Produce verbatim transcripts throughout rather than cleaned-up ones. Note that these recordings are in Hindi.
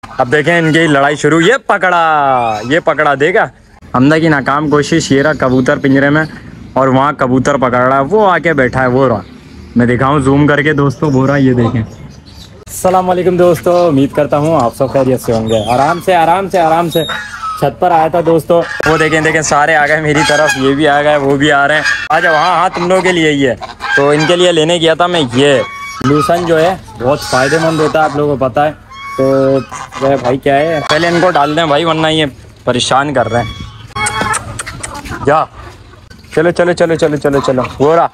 अब देखें इनकी लड़ाई शुरू। ये पकड़ा, ये पकड़ा, देगा हमदा की नाकाम कोशिश। ये रहा कबूतर पिंजरे में और वहाँ कबूतर पकड़ रहा है, वो आके बैठा है, वो रहा। मैं दिखाऊं जूम करके दोस्तों, वो रहा, ये देखें। अस्सलाम वालेकुम दोस्तों, उम्मीद करता हूँ आप सब खैरियत से होंगे। आराम से आराम से आराम से छत पर आया था दोस्तों। वो देखें देखें सारे आ गए मेरी तरफ, ये भी आ गए, वो भी आ रहे हैं। आ जाओ। हाँ हाँ तुम लोगों के लिए ही है, तो इनके लिए लेने गया था मैं। ये लूसन जो है बहुत फ़ायदेमंद होता है, आप लोगों को पता है। तो भाई क्या है, पहले इनको डाल दें भाई, वरना ये परेशान कर रहे हैं। जा चलो चलो चलो चलो चलो चलो, वो रहा।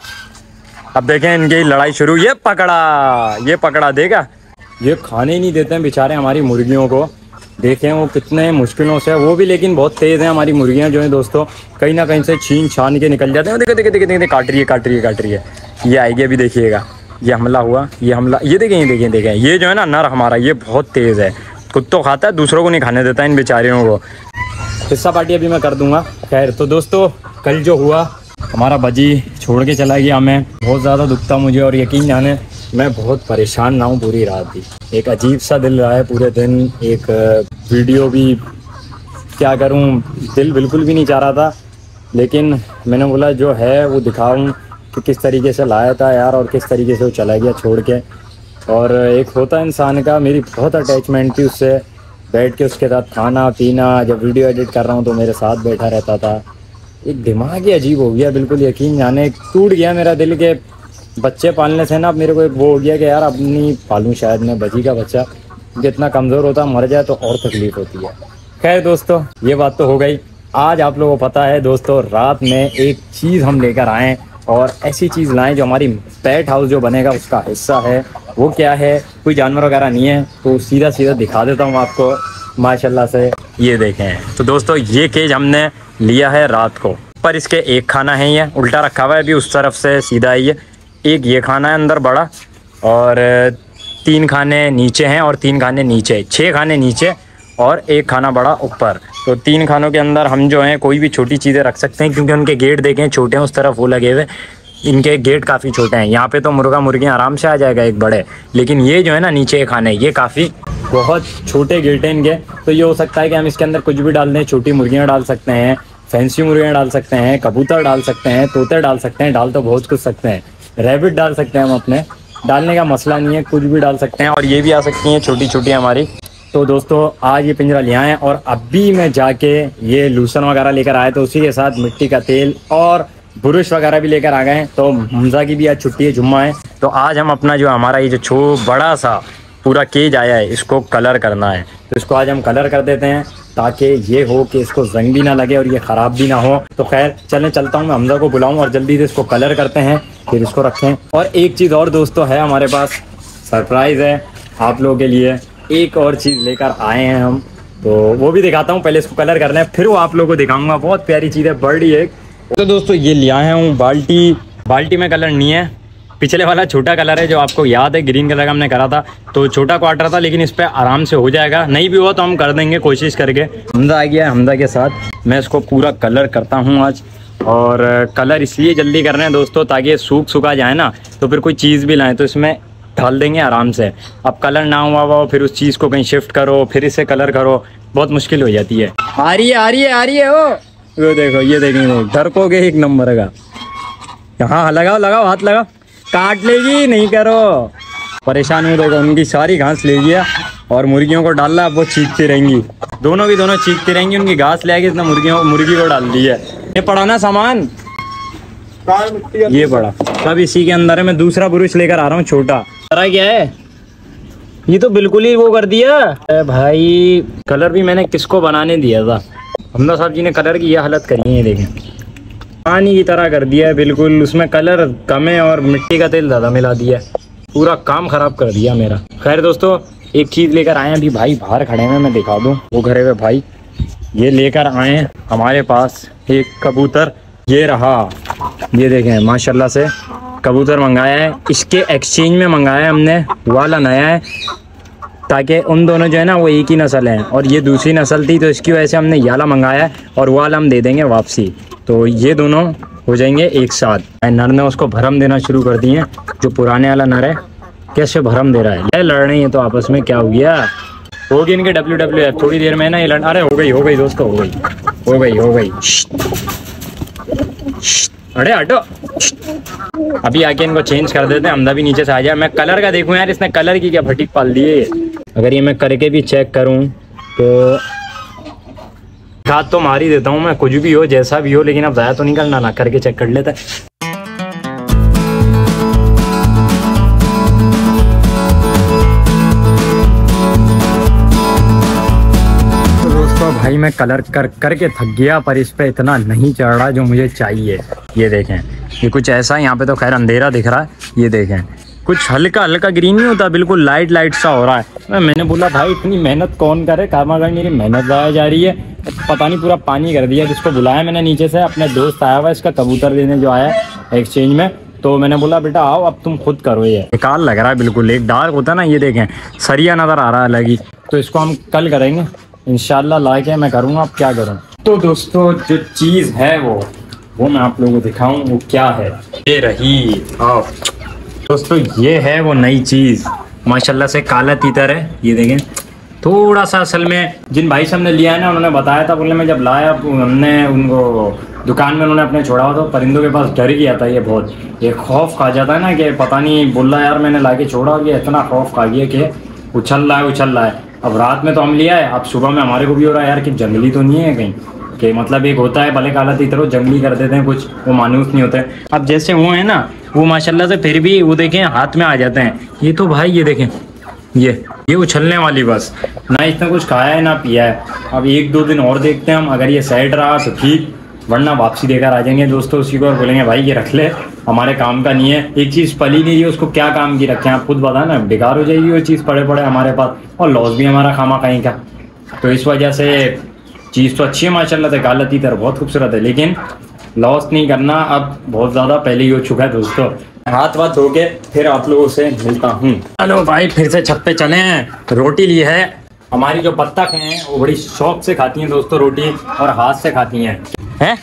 अब देखें इनकी लड़ाई शुरू। ये पकड़ा, ये पकड़ा, देगा। ये खाने ही नहीं देते हैं बेचारे हमारी मुर्गियों को। देखें वो कितने मुश्किलों से, वो भी लेकिन बहुत तेज़ हैं हमारी मुर्गियां जो हैं दोस्तों। कहीं ना कहीं से छीन छान के निकल जाते हैं। देखो देखो देखो देखो, काट रही है काट रही है काट रही है। ये आएगी अभी, देखिएगा। ये हमला हुआ, ये हमला, ये देखें ये देखें देखें। ये जो है ना नर हमारा, ये बहुत तेज़ है। खुद तो खाता है, दूसरों को नहीं खाने देता इन बेचारियों को। हिस्सा पार्टी अभी मैं कर दूंगा। खैर तो दोस्तों, कल जो हुआ, हमारा बजी छोड़ के चला गया हमें। बहुत ज़्यादा दुखता मुझे, और यकीन जाने मैं बहुत परेशान ना हूँ पूरी रात भी। एक अजीब सा दिल रहा है पूरे दिन। एक वीडियो भी क्या करूँ, दिल बिल्कुल भी नहीं चाह रहा था, लेकिन मैंने बोला जो है वो दिखाऊँ कि किस तरीके से लाया था यार, और किस तरीके से वो चला गया छोड़ के। और एक होता इंसान का, मेरी बहुत अटैचमेंट थी उससे। बैठ के उसके साथ खाना पीना, जब वीडियो एडिट कर रहा हूँ तो मेरे साथ बैठा रहता था। एक दिमाग ही अजीब हो गया बिल्कुल, यकीन जाने टूट गया मेरा दिल के। बच्चे पालने से ना अब मेरे को एक वो हो गया कि यार अब नहीं पालूँ शायद मैं बजी का बच्चा, क्योंकि इतना कमज़ोर होता, मर जाए तो और तकलीफ़ होती है। खैर दोस्तों, ये बात तो हो गई। आज आप लोगों को पता है दोस्तों, रात में एक चीज़ हम लेकर आएँ, और ऐसी चीज़ लाएँ जो हमारी पेट हाउस जो बनेगा उसका हिस्सा है। वो क्या है, कोई जानवर वगैरह नहीं है, तो सीधा सीधा दिखा देता हूँ आपको माशाल्लाह से। ये देखें तो दोस्तों, ये केज हमने लिया है रात को। पर इसके एक खाना है, ये उल्टा रखा हुआ है अभी, उस तरफ से सीधा है ये। एक ये खाना है अंदर बड़ा, और तीन खाने नीचे हैं, और तीन खाने नीचे, छः खाने नीचे और एक खाना बड़ा ऊपर। तो तीन खानों के अंदर हम जो हैं कोई भी छोटी चीज़ें रख सकते हैं, क्योंकि उनके गेट देखें छोटे हैं, उस तरफ वो लगे हुए, इनके गेट काफ़ी छोटे हैं। यहाँ पे तो मुर्गा मुर्गियाँ आराम से आ जाएगा एक बड़े, लेकिन ये जो है ना नीचे एक खाने, ये काफ़ी बहुत छोटे गेट हैं इनके। तो ये हो सकता है कि हम इसके अंदर कुछ भी डाल दें। छोटी मुर्गियाँ डाल सकते हैं, फैंसी मुर्गियाँ डाल सकते हैं, कबूतर डाल सकते हैं, तोते डाल सकते हैं, डाल तो बहुत कुछ सकते हैं। रैबिट डाल सकते हैं हम अपने, डालने का मसला नहीं है, कुछ भी डाल सकते हैं। और ये भी आ सकती हैं छोटी छोटी हमारी। तो दोस्तों आज ये पिंजरा ले आए हैं, और अभी मैं जाके ये लूसन वगैरह लेकर आया, तो उसी के साथ मिट्टी का तेल और ब्रश वगैरह भी लेकर आ गए हैं। तो हमजा की भी आज छुट्टी है, जुम्मा है। तो आज हम अपना जो हमारा ये जो छो बड़ा सा पूरा केज आया है, इसको कलर करना है। तो इसको आज हम कलर कर देते हैं, ताकि ये हो कि इसको जंग भी ना लगे और ये ख़राब भी ना हो। तो खैर चलने चलता हूँ, मैं हमजा को बुलाऊँ और जल्दी से इसको कलर करते हैं, फिर इसको रखें। और एक चीज़ और दोस्तों है हमारे पास, सरप्राइज़ है आप लोगों के लिए। एक और चीज़ लेकर आए हैं हम, तो वो भी दिखाता हूँ। पहले इसको कलर करना है, फिर वो आप लोगों को दिखाऊँगा। बहुत प्यारी चीज़ है, बड़ी एक। तो दोस्तों ये ले आया हूँ बाल्टी। बाल्टी में कलर नहीं है, पिछले वाला छोटा कलर है जो आपको याद है, ग्रीन कलर का हमने करा था। तो छोटा क्वार्टर था, लेकिन इस पर आराम से हो जाएगा। नहीं भी हुआ तो हम कर देंगे कोशिश करके। हमजा आ गया, हमजा के साथ मैं इसको पूरा कलर करता हूँ आज। और कलर इसलिए जल्दी कर रहे हैं दोस्तों, ताकि सूख सूखा जाए ना, तो फिर कोई चीज़ भी लाएँ तो इसमें डाल देंगे आराम से। अब कलर ना हुआ हुआ फिर उस चीज़ को कहीं शिफ्ट करो, फिर इसे कलर करो, बहुत मुश्किल हो जाती है। आ रही है आ रही है आ रही है वो वो देखो, ये देखेंगे डरकोगे एक नंबर का। हाँ लगाओ लगाओ, हाथ लगाओ, काट लेगी, नहीं करो। परेशान हूँ, देखो उनकी सारी घास ले गया और मुर्गियों को डाल रहा, अब वो चीखती रहेंगी, दोनों की दोनों चीखती रहेंगी। उनकी घास ले आके इसने मुर्गियों मुर्गी को डाल दी है। ये पड़ा ना सामान, ये पड़ा सब इसी के अंदर है। मैं दूसरा ब्रश लेकर आ रहा हूँ छोटा। तरह क्या है, ये तो बिल्कुल ही वो कर दिया भाई। कलर भी मैंने किसको बनाने दिया था, हमदा साहब जी ने कलर की ये हालत करी है। देखें पानी की तरह कर दिया है बिल्कुल, उसमें कलर कम है और मिट्टी का तेल ज़्यादा मिला दिया, पूरा काम ख़राब कर दिया मेरा। खैर दोस्तों एक चीज़ लेकर आए हैं, अभी भाई बाहर खड़े हैं, मैं दिखा दूँ वो घरे हुए भाई। ये लेकर आए हैं हमारे पास एक कबूतर, ये रहा, ये देखें माशाल्लाह से कबूतर मंगाया है। इसके एक्सचेंज में मंगाया है हमने, वाला नया है, ताकि उन दोनों जो है ना वो एक ही नस्ल हैं, और ये दूसरी नस्ल थी, तो इसकी वजह से हमने याला मंगाया है, और वाला हम दे देंगे वापसी। तो ये दोनों हो जाएंगे एक साथ। नर ने उसको भरम देना शुरू कर दिए हैं, जो पुराने वाला नर है कैसे भरम दे रहा है। ये लड़ रहे हैं तो आपस में, क्या हो गया होगी इनके डब्ल्यू डब्ल्यू एफ थोड़ी देर में ना ये लड़। अरे हो गई हो गई दोस्तों, हो गई हो गई हो गई। अरे हटो, अभी आके इनको चेंज कर देते हैं। हमदा भी नीचे से आ जाए। मैं कलर का देखूं यार, इसने कलर की क्या फटीक पाल दी है। अगर ये मैं करके भी चेक करूं तो हाथ तो मार ही देता हूँ मैं, कुछ भी हो जैसा भी हो, लेकिन अब ज़्यादा तो नहीं करना ना, करके चेक कर लेता है। भाई मैं कलर कर करके थक गया, पर इस पे इतना नहीं चढ़ रहा जो मुझे चाहिए। ये देखें, ये कुछ ऐसा, यहाँ पे तो खैर अंधेरा दिख रहा है। ये देखें, कुछ हल्का हल्का ग्रीन नहीं होता, बिल्कुल लाइट लाइट सा हो रहा है। मैंने बोला भाई इतनी मेहनत कौन करे, कामा कर मेरी मेहनत ज़ाया जा रही है। पता नहीं पूरा पानी कर दिया। जिसको बुलाया मैंने नीचे से, अपने दोस्त आया हुआ इसका कबूतर देने जो आया एक्सचेंज में, तो मैंने बोला बेटा आओ अब तुम खुद करो। ये बेकार लग रहा है बिल्कुल, एक डार्क होता है ना, ये देखें सरिया नज़र आ रहा है अलग ही। तो इसको हम कल करेंगे इंशाल्लाह, ला के मैं करूँगा। अब क्या करूँ। तो दोस्तों जो चीज़ है वो वो मैं आप लोगों को दिखाऊं वो क्या है। ये रही, आओ दोस्तों, ये है वो नई चीज़ माशाल्लाह से, काला तीतर है। ये देखें, थोड़ा सा असल में जिन भाई से हमने लिया है ना, उन्होंने बताया था, बोले मैं जब लाया हमने उनको दुकान में, उन्होंने अपने छोड़ा हुआ था परिंदों के पास, डर गया था ये बहुत। ये खौफ खा जाता है ना कि पता नहीं, बोल रहा यार मैंने ला के छोड़ा, ये इतना खौफ खा गया कि उछल रहा है उछल रहा है। अब रात में तो हम लिया है, अब सुबह में हमारे को भी हो रहा है यार कि जंगली तो नहीं है कहीं, कि मतलब एक होता है भले काला तीतर हो, जंगली कर देते हैं कुछ, वो मानूस नहीं होते। अब जैसे वो है ना, वो माशाल्लाह से फिर भी वो देखें हाथ में आ जाते हैं। ये तो भाई ये देखें, ये ये उछलने वाली बस, ना इसने कुछ खाया है ना पिया है। अब एक दो दिन और देखते हैं हम, अगर ये सेट रहा तो ठीक, वरना वापसी देकर आ जाएंगे दोस्तों उसी को, और बोलेंगे भाई ये रख ले, हमारे काम का नहीं है। एक चीज़ पली नहीं है, उसको क्या काम की रखें, आप खुद बता ना, बेकार हो जाएगी वो चीज़ पड़े पड़े हमारे पास, और लॉस भी हमारा खामा कहीं का। तो इस वजह से चीज़ तो अच्छी है माशाल्लाह से, काला तीतर बहुत खूबसूरत है, लेकिन लॉस नहीं करना अब बहुत ज़्यादा पहले ही हो चुका है दोस्तों। हाथ वाथ धो के फिर आप लोगों से मिलता हूँ। चलो भाई फिर से छत पे चले हैं। रोटी ली है, हमारी जो बत्तख हैं वो बड़ी शौक से खाती हैं दोस्तों रोटी, और हाथ से खाती हैं। हैं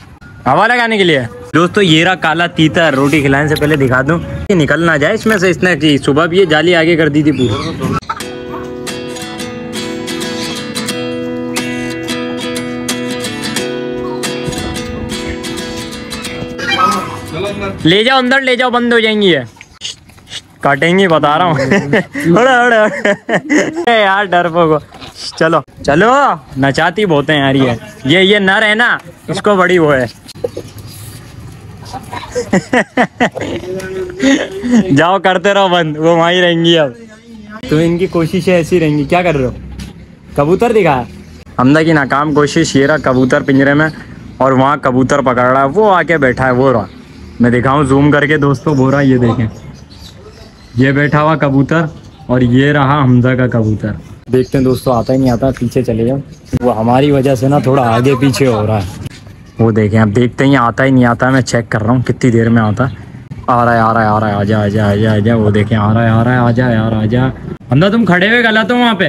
हवा लगाने के लिए दोस्तों, ये रहा काला तीतर। रोटी खिलाने से पहले दिखा दूं कि निकल ना जाए इसमें से। इसने की सुबह भी ये जाली आगे कर दी थी पूरी। ले जाओ अंदर, ले जाओ, बंद हो जाएंगी ये, काटेंगी बता रहा हूँ। यार डरपोक को, चलो चलो, नचाती बहुत है यार ये ये ये नर है ना, इसको बड़ी वो है। जाओ करते रहो बंद, वो वहीं रहेंगी अब। तो इनकी कोशिशें ऐसी रहेंगी। क्या कर रहे हो? कबूतर दिखा हमदा की नाकाम कोशिश। ये रहा कबूतर पिंजरे में, और वहाँ कबूतर पकड़ रहा है, वो आके बैठा है, वो रहा। मैं दिखाऊं जूम करके दोस्तों, वो रहा, ये देखें, ये बैठा हुआ कबूतर, और ये रहा हमदा का कबूतर। देखते हैं दोस्तों, आता ही नहीं आता, पीछे चले जाओ। वो हमारी वजह से ना थोड़ा आगे पीछे हो रहा है। वो देखें, अब देखते हैं आता ही नहीं आता। मैं चेक कर रहा हूँ कितनी देर में आता। आ रहा है आ रहा है आ रहा है, आजा आजा आजा आजा। वो देखें आ रहा है आ रहा है, आजा यार आजा। हमदा तुम खड़े हुए गलत हो वहाँ पे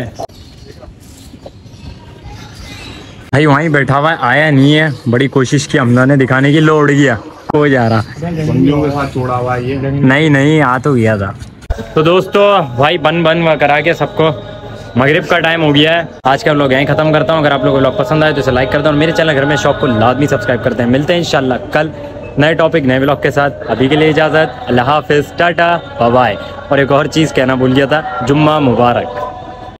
भाई, वहीं बैठा हुआ है, आया नहीं है। बड़ी कोशिश की हमदा ने दिखाने की, लो उड़ गया, हो जा रहा के साथ छोड़ा हुआ ये नहीं नहीं आ तो गया था। तो दोस्तों भाई बन बन करा के सबको मगरिब का टाइम हो गया है। आज का व्लॉग यहीं खत्म करता हूँ। अगर आप लोगों को व्लॉग पसंद आए तो इसे लाइक कर दो, और मेरे चैनल घर में शॉप को लाजमी सब्सक्राइब करते हैं। मिलते हैं इंशाल्लाह कल नए टॉपिक नए व्लॉग के साथ। अभी के लिए इजाज़त, अल्लाह हाफिज़, टाटा बाय बाय। और एक और चीज़ कहना भूल गया था, जुम्मा मुबारक।